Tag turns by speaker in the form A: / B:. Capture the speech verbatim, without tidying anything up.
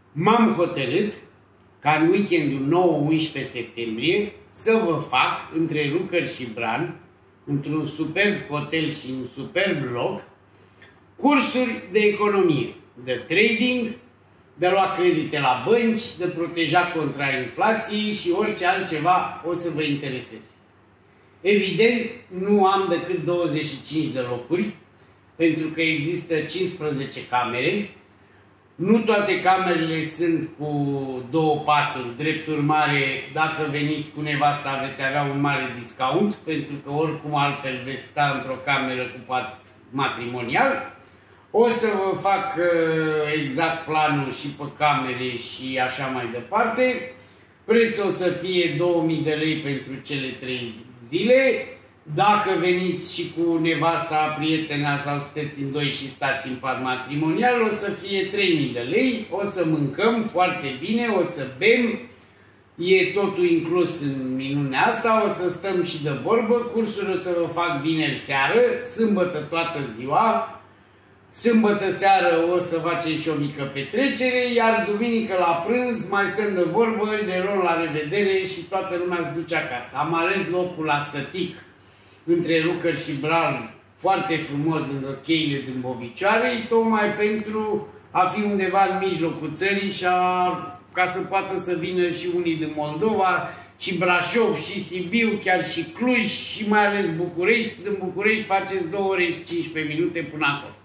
A: m-am hotărât ca în weekendul nouă unsprezece septembrie să vă fac între Rucăr și Bran, într-un superb hotel și un superb loc, cursuri de economie, de trading, de luat credite la bănci, de proteja contra inflației și orice altceva o să vă intereseze. Evident, nu am decât douăzeci și cinci de locuri, pentru că există cincisprezece camere. Nu toate camerele sunt cu două paturi, drept urmare, dacă veniți cu nevasta veți avea un mare discount, pentru că oricum altfel veți sta într-o cameră cu pat matrimonial. O să vă fac exact planul și pe camere și așa mai departe. Prețul o să fie două mii de lei pentru cele trei zile. Dacă veniți și cu nevasta, prietena sau sunteți în doi și stați în pat matrimonial, o să fie trei mii de lei, o să mâncăm foarte bine, o să bem, e totul inclus în minunea asta, o să stăm și de vorbă, cursul o să vă fac vineri seară, sâmbătă toată ziua, sâmbătă seară o să facem și o mică petrecere, iar duminică la prânz mai stăm de vorbă, ne luăm la revedere și toată lumea se duce acasă. Am ales locul la Sătic, între Rucăr și Bran, foarte frumos lângă cheile din Bovicioarei, tocmai pentru a fi undeva în mijlocul țării și a, ca să poată să vină și unii din Moldova, și Brașov, și Sibiu, chiar și Cluj, și mai ales București. Din București faceți două ore și cincisprezece minute până acolo.